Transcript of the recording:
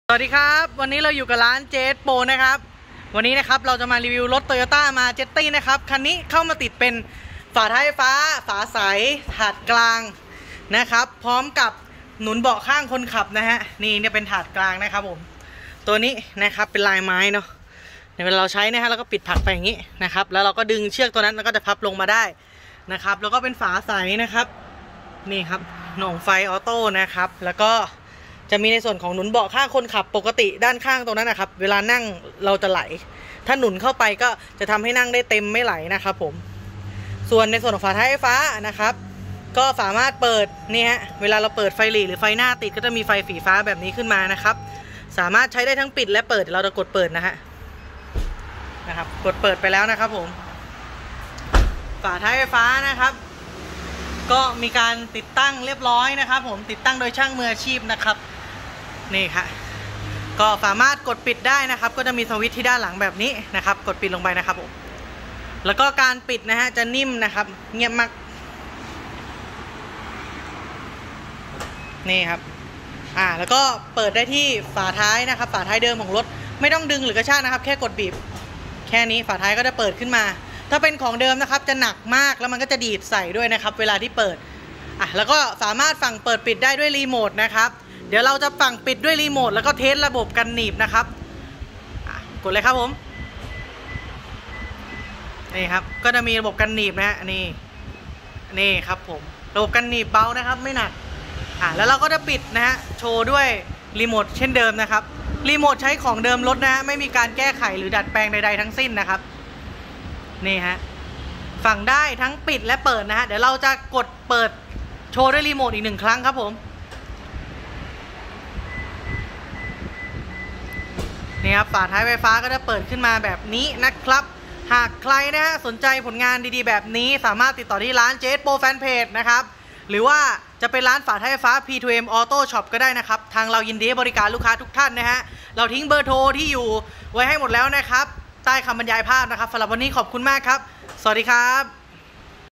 สวัสดีครับวันนี้เราอยู่กับร้านเจสโปนะครับวันนี้นะครับเราจะมารีวิวรถ Toyota มาเจตตี้นะครับคันนี้เข้ามาติดเป็นฝาท้ายไฟฟ้าฝาใสถาดกลางนะครับพร้อมกับหนุนเบาะข้างคนขับนะฮะนี่เนี่ยเป็นถาดกลางนะครับผมตัวนี้นะครับเป็นลายไม้เนาะเวลาเราใช้นะฮะเราก็ปิดผักไปอย่างนี้นะครับแล้วเราก็ดึงเชือกตัวนั้นแล้วก็จะพับลงมาได้นะครับแล้วก็เป็นฝาใสนะครับนี่ครับหน่วงไฟออโต้นะครับแล้วก็จะมีในส่วนของหนุนเบาะข้างคนขับปกติด้านข้างตรงนั้นนะครับเวลานั่งเราจะไหลถ้าหนุนเข้าไปก็จะทำให้นั่งได้เต็มไม่ไหลนะครับผมส่วนในส่วนของฝาท้ายไฟฟ้านะครับก็สามารถเปิดนี่ฮะเวลาเราเปิดไฟหลีหรือไฟหน้าติดก็จะมีไฟสีฟ้าแบบนี้ขึ้นมานะครับสามารถใช้ได้ทั้งปิดและเปิดเราจะกดเปิดนะครับกดเปิดไปแล้วนะครับผมฝาท้ายไฟฟ้านะครับก็มีการติดตั้งเรียบร้อยนะครับผมติดตั้งโดยช่างมืออาชีพนะครับนี่ค่ะก็สามารถกดปิดได้นะครับก็จะมีสวิตช์ที่ด้านหลังแบบนี้นะครับกดปิดลงไปนะครับผมแล้วก็การปิดนะฮะจะนิ่มนะครับเงียบมากนี่ครับแล้วก็เปิดได้ที่ฝาท้ายนะครับฝาท้ายเดิมของรถไม่ต้องดึงหรือกระชากนะครับแค่กดบีบแค่นี้ฝาท้ายก็จะเปิดขึ้นมาถ้าเป็นของเดิมนะครับจะหนักมากแล้วมันก็จะดีดใส่ด้วยนะครับเวลาที่เปิดแล้วก็สามารถฝั่งเปิดปิดได้ด้วยรีโมทนะครับเดี๋ยวเราจะฝั่งปิดด้วยรีโมทแล้วก็เทสระบบกันหนีบนะครับกดเลยครับผมนี่ครับก็จะมีระบบกันหนีบนะฮะนี่ครับผมระบบกันหนีบเบานะครับไม่หนักแล้วเราก็จะปิดนะฮะโชว์ด้วยรีโมทเช่นเดิมนะครับรีโมทใช้ของเดิมรถนะฮะไม่มีการแก้ไขหรือดัดแปลงใดๆทั้งสิ้นนะครับนี่ฮะฝั่งได้ทั้งปิดและเปิดนะฮะเดี๋ยวเราจะกดเปิดโชว์ด้วยรีโมทอีก1 ครั้งครับผมนี่ครับฝาท้ายไฟฟ้าก็จะเปิดขึ้นมาแบบนี้นะครับหากใครนะฮะสนใจผลงานดีๆแบบนี้สามารถติดต่อที่ร้านเจสโปแฟนเพจนะครับหรือว่าจะเป็นร้านฝาท้ายไฟฟ้า P2M Auto Shop ก็ได้นะครับทางเรายินดีบริการลูกค้าทุกท่านนะฮะเราทิ้งเบอร์โทรที่อยู่ไว้ให้หมดแล้วนะครับใต้คำบรรยายภาพนะครับสำหรับวันนี้ขอบคุณมากครับสวัสดีครับ